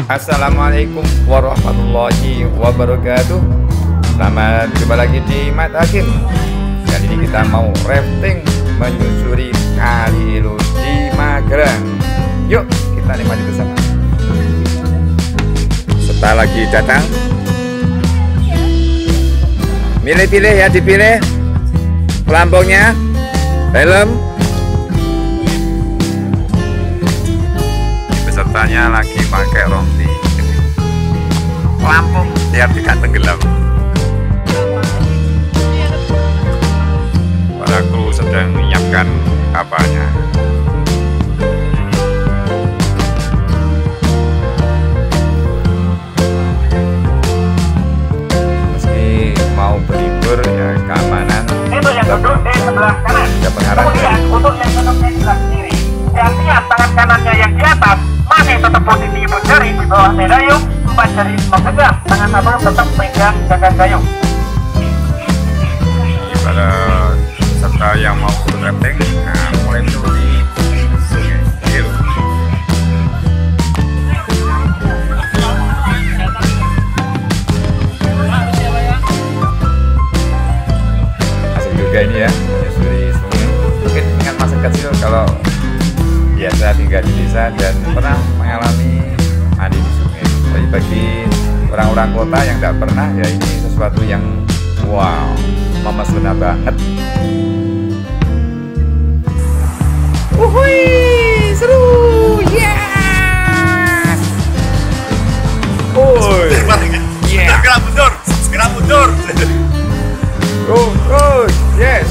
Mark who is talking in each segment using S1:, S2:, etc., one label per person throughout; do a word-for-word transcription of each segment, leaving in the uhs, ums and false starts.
S1: Assalamualaikum warahmatullahi wabarakatuh. Selamat jumpa lagi di Mat Hakim. Kali ini kita mau rafting menyusuri Kali Ilu di Magelang. Yuk kita nikmati bersama. Setelah lagi datang, pilih-pilih ya, dipilih pelampungnya, helm. Pesertanya lagi pakai rompi pelampung biar tidak tenggelam. Para kru sedang menyiapkan kapalnya. Meski mau berlibur ya, keamanan
S2: itu yang duduk di sebelah kanan. Kemudian untuk yang duduk di sebelah kiri, yang lihat tangan kanannya yang di atas masih tetap posisi ibu jari di bawah medayung, empat jari memegang, tangan satu tetap pegang gagang gayung.
S1: Para peserta yang mau rafting, nah, mulai turun di Sungai Ilu. Asik juga ini ya, menyusuri sungai. Mungkin ingat masa kecil kalau biasa tinggal di desa dan pernah mengalami mandi di sungai. Tapi bagi orang-orang kota yang tidak pernah, ya ini sesuatu yang wow, memesona banget. Uhuy, seru, yes. Uy, yeah.
S3: Segera mundur, segera mundur.
S1: Oh, oh, yes.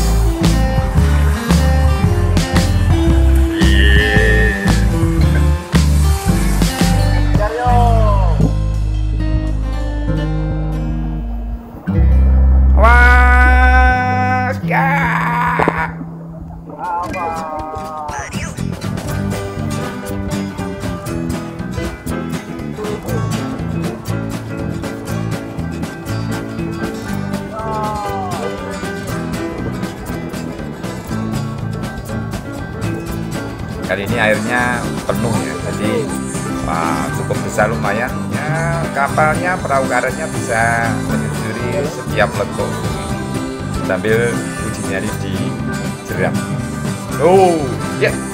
S1: Kali ini airnya penuh ya, jadi wah, cukup besar lumayan ya. Kapalnya, perahu karetnya bisa menyusuri setiap lekuk sambil uji nyali di jeram. Oh ya, yeah.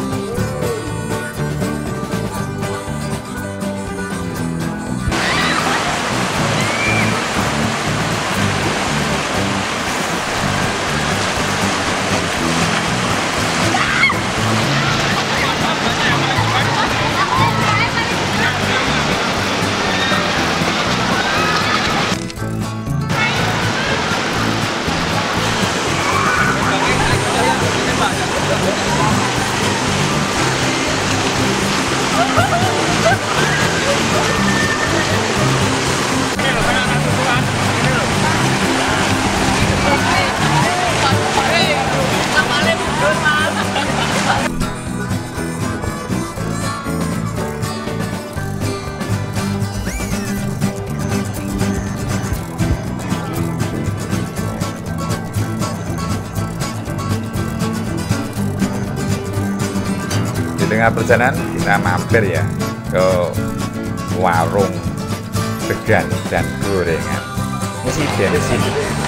S1: Di tengah perjalanan kita mampir ya ke warung degan dan gorengan. Ini sih bensin.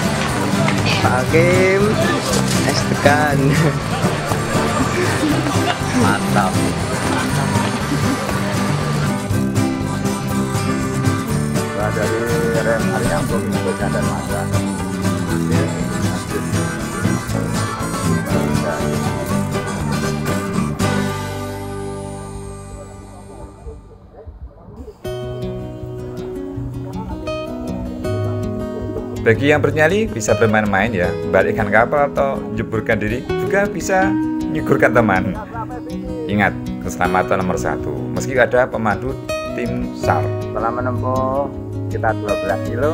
S4: Hakim es degan. Mantap.
S1: Dari rem Arianto Degan dan Masa. Bagi yang bernyali bisa bermain-main ya, balikkan kapal atau jeburkan diri, juga bisa nyugurkan teman. Ingat, keselamatan nomor satu. Meski ada pemandu tim SAR.
S4: Setelah menempuh kita dua belas kilo,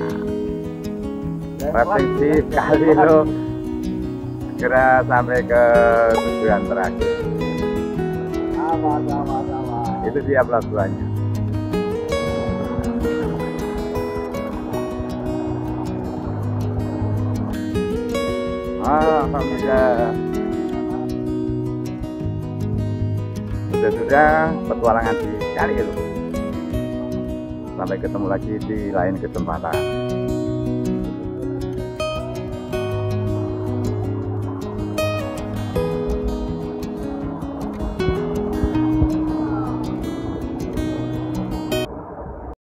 S4: nah, rafting di Kali Ilu segera sampai ke tujuan terakhir. Itu dia pelabuhannya. Alhamdulillah. Sudah-sudah petualangan di Kali Ilu. Sampai ketemu lagi di lain kesempatan.